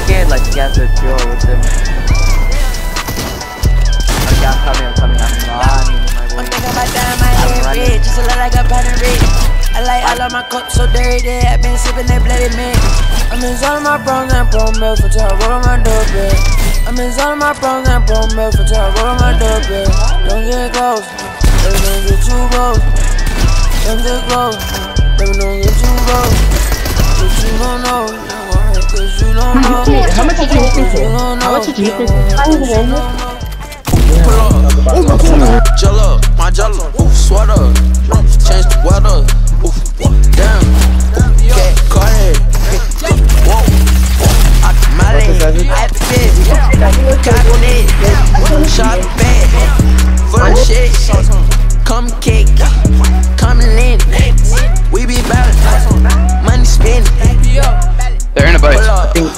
scared like you have to deal with them. Okay, I'm coming, I'm running, my boy. I'm thinking about that, my head red, just a lot like a pattern red. I like all of my cups so dirty, I've been sipping that bloody man. I'm in all of my bronze and pro milk until I roll on my doorbell. I'm in all of my bronze and pro milk until I roll on my doorbell. Don't get close, baby, don't get too close. Don't get close, baby, don't get too close. Cause you don't know, cause you don't know. How much did you hit this in? How much did you hit this in? Jello, my jello, oof, sweater, change the weather, oof, damn, get caught it, whoa, I at the bed, cock shot bed, for the shit, come cake, come in, we be ballin', money spin. They're in a boat. I think.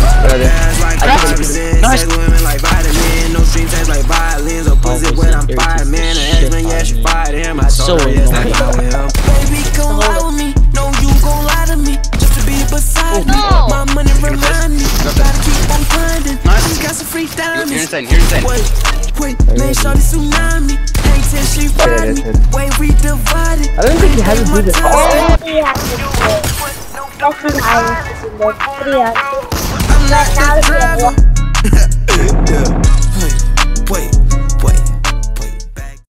Nice. Like vitamin, no stream taste like violins. A pussy when I'm fired, man. An X-Men, yeah, she fired him. I told her, yes, I got with him. Baby, come lie with me. No, you gon' lie to me. Just to be beside me. My money remind me. Gotta keep on grinding. Just got some free diamonds. You're insane. Wait, man, shorty tsunami. Ain't till she ride me. Wait, we divided. I don't think you have to do this. I'm not the driver.